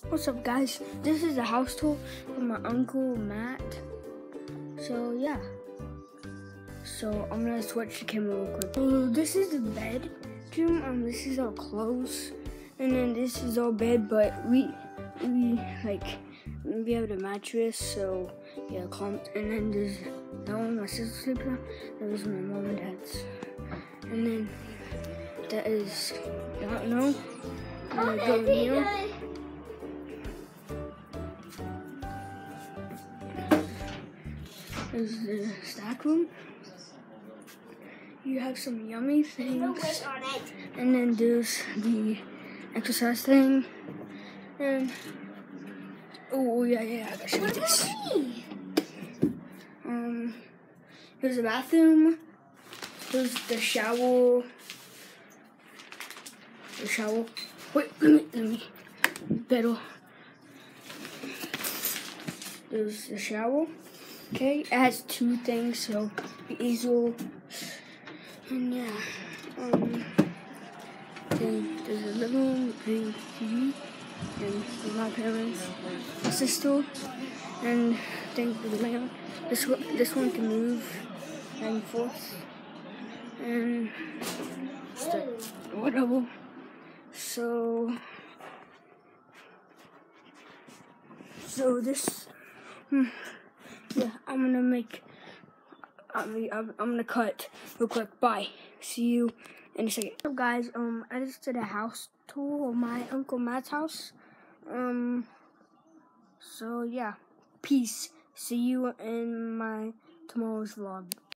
What's up, guys? This is a house tour from my uncle Matt. So yeah. So I'm gonna switch the camera real quick. So this is the bedroom. This is our clothes, and then this is our bed. But we have the mattress. So yeah, and then there's that one my sister sleeps on. There's my mom and dad's, and then that is I don't know. I'm gonna go here. There's the snack room. You have some yummy things. And then there's the exercise thing. And oh yeah, I gotta show you this. There's a bathroom. There's the shower. Wait, let me better. There's the shower. Okay, it has two things, so the easel, and yeah, then there's a living room, the TV, and with my parents, my sister, and then the lamp. This one can move back and forth, and whatever. So this. Yeah, I'm gonna cut real quick. Bye. See you in a second. So guys, I just did a house tour of my Uncle Matt's house. So yeah, peace. See you in my tomorrow's vlog.